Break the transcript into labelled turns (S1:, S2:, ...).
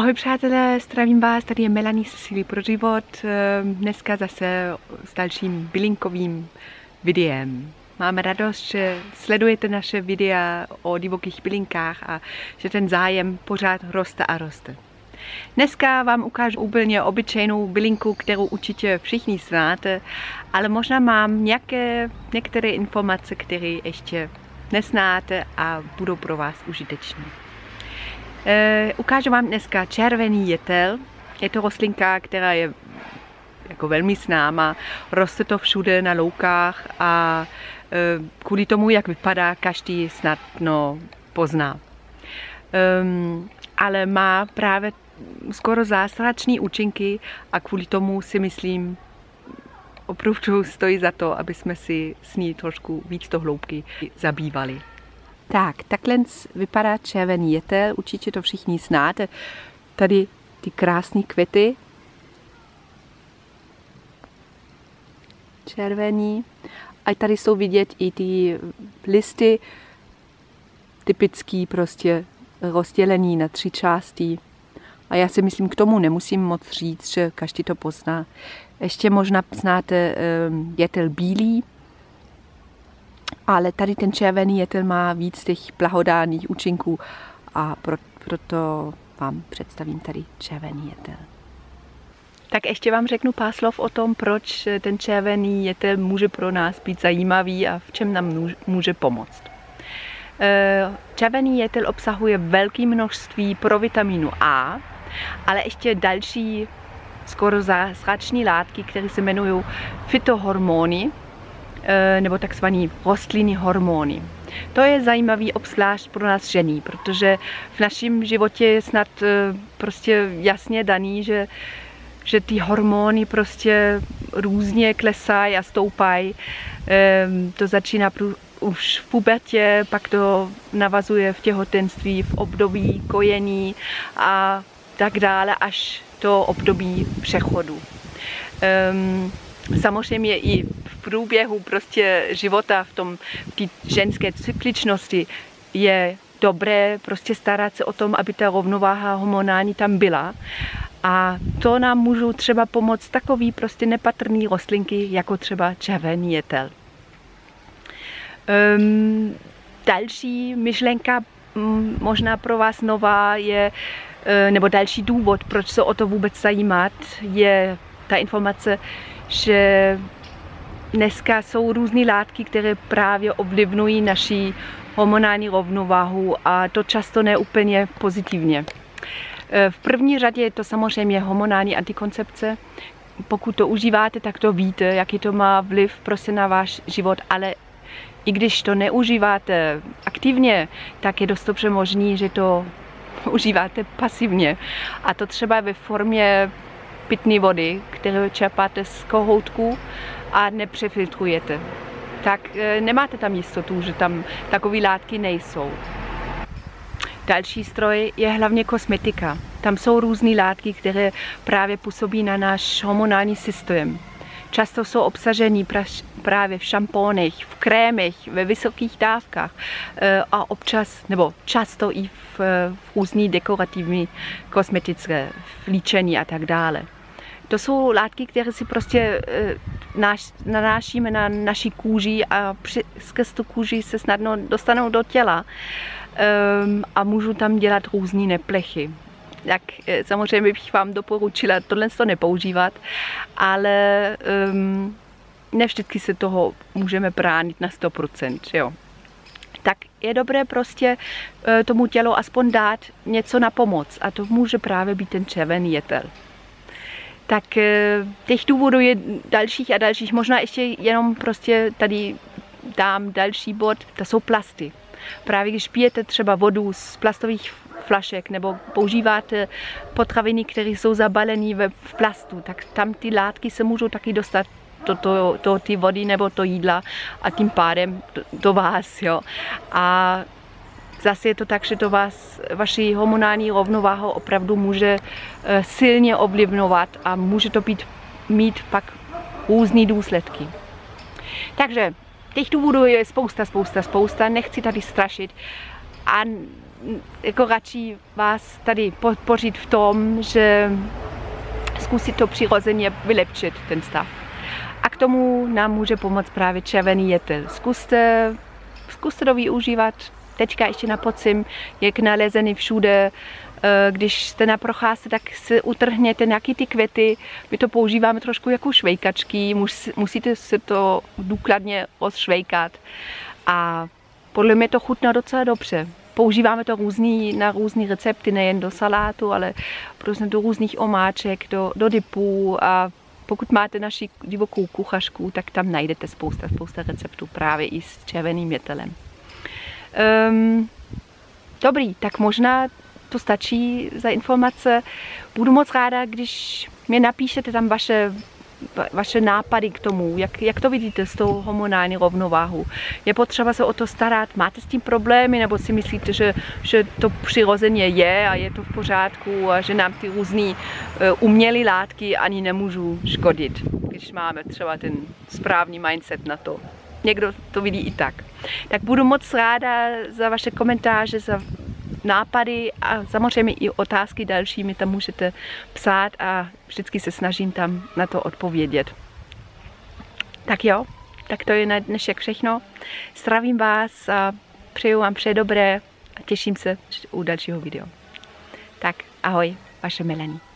S1: Ahoj přátelé, zdravím vás, tady je Melanie z Síly pro život. Dneska zase s dalším bylinkovým videem. Máme radost, že sledujete naše videa o divokých bylinkách a že ten zájem pořád roste a roste. Dneska vám ukážu úplně obyčejnou bylinku, kterou určitě všichni znáte, ale možná mám některé informace, které ještě neznáte a budou pro vás užitečné. Ukážu vám dneska červený jetel. Je to rostlinka, která je jako velmi známá. Roste to všude na loukách a kvůli tomu, jak vypadá, každý snadno pozná. Ale má právě skoro zázračné účinky a kvůli tomu si myslím, opravdu stojí za to, aby jsme si s ní trošku víc do hloubky zabývali. Tak, takhle vypadá červený jetel, určitě to všichni znáte. Tady ty krásné květy. Červený. A tady jsou vidět i ty listy, typický prostě rozdělený na 3 části. A já si myslím, k tomu nemusím moc říct, že každý to pozná. Ještě možná znáte jetel bílý. Ale tady ten červený jetel má víc těch blahodárných účinků a proto vám představím tady červený jetel. Tak ještě vám řeknu pár slov o tom, proč ten červený jetel může pro nás být zajímavý a v čem nám může pomoct. Červený jetel obsahuje velké množství provitamínu A, ale ještě další skoro zázračné látky, které se jmenují fytohormony, nebo takzvaný rostlinní hormony. To je zajímavý obzvlášť pro nás ženy, protože v našem životě je snad prostě jasně daný, že ty hormony prostě různě klesají a stoupají. To začíná už v pubertě, pak to navazuje v těhotenství, v období kojení a tak dále až do období přechodu. Samozřejmě i v průběhu prostě života v té ženské cykličnosti je dobré prostě starat se o tom, aby ta rovnováha hormonální tam byla. A to nám můžou třeba pomoct takový prostě nepatrný rostlinky, jako třeba červený jetel. Další myšlenka, možná pro vás nová, je, nebo další důvod, proč se o to vůbec zajímat, je ta informace, že dneska jsou různé látky, které právě ovlivňují naši hormonální rovnováhu a to často ne úplně pozitivně. V první řadě je to samozřejmě hormonální antikoncepce. Pokud to užíváte, tak to víte, jaký to má vliv prostě na váš život, ale i když to neužíváte aktivně, tak je dost dobře možný, že to užíváte pasivně. A to třeba ve formě pitné vody, kterou čerpáte z kohoutku a nepřefiltrujete. Tak nemáte tam jistotu, že tam takové látky nejsou. Další zdroj je hlavně kosmetika. Tam jsou různé látky, které právě působí na náš hormonální systém. Často jsou obsaženy právě v šampónech, v krémech, ve vysokých dávkách a občas, nebo často i v různý dekorativní kosmetické, v líčení a tak dále. To jsou látky, které si prostě nanášíme na naší kůži a skrz tu kůži se snadno dostanou do těla a můžu tam dělat různé neplechy. Tak samozřejmě bych vám doporučila tohle nepoužívat, ale ne vždycky se toho můžeme bránit na 100%. Jo. Tak je dobré prostě tomu tělu aspoň dát něco na pomoc a to může právě být ten červený jetel. Tak těch důvodů je dalších a dalších. Možná ještě jenom prostě tady dám další bod, to jsou plasty. Právě když pijete třeba vodu z plastových flašek nebo používáte potraviny, které jsou zabalené v plastu, tak tam ty látky se můžou taky dostat do ty vody nebo do jídla a tím pádem do vás. Jo. A zase je to tak, že to vás, vaši hormonální rovnováhu opravdu může silně ovlivňovat a může to mít pak různé důsledky. Takže těch důvodů je spousta, nechci tady strašit a jako radši vás tady podpořit v tom, že zkusit to přirozeně vylepšit ten stav. A k tomu nám může pomoct právě červený jetel. Zkuste to využívat. Teďka ještě na podzim, jak nalezený všude. Když jste na procházce, tak si utrhněte nějaký ty květy. My to používáme trošku jako švejkačky, musíte si to důkladně rozšvejkat. A podle mě to chutná docela dobře. Používáme to na různé recepty, nejen do salátu, ale prostě do různých omáček, do dipů. A pokud máte naši divokou kuchařku, tak tam najdete spousta receptů právě i s červeným jetelem. Dobrý, tak možná to stačí za informace. Budu moc ráda, když mě napíšete tam vaše nápady k tomu, jak to vidíte s tou hormonální rovnováhou. Je potřeba se o to starat, máte s tím problémy, nebo si myslíte, že to přirozeně je a je to v pořádku a že nám ty různé umělé látky ani nemůžou škodit, když máme třeba ten správný mindset na to. Někdo to vidí i tak. Tak budu moc ráda za vaše komentáře, za nápady a samozřejmě i otázky další mi tam můžete psát a vždycky se snažím tam na to odpovědět. Tak jo, tak to je na dnešek všechno. Zdravím vás a přeju vám vše dobré a těším se u dalšího videa. Tak ahoj, vaše Melanie.